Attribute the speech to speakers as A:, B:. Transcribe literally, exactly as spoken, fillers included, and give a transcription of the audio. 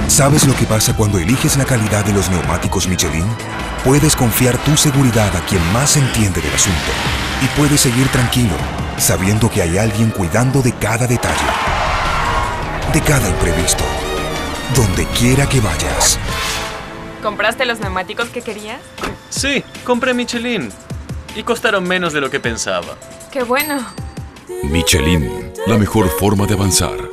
A: ¿Sabes lo que pasa cuando eliges la calidad de los neumáticos Michelin? Puedes confiar tu seguridad a quien más entiende del asunto y puedes seguir tranquilo, sabiendo que hay alguien cuidando de cada detalle, de cada imprevisto, donde quiera que vayas.
B: ¿Compraste los neumáticos que querías?
C: Sí, compré Michelin y costaron menos de lo que pensaba.
B: ¡Qué bueno!
D: Michelin, la mejor forma de avanzar.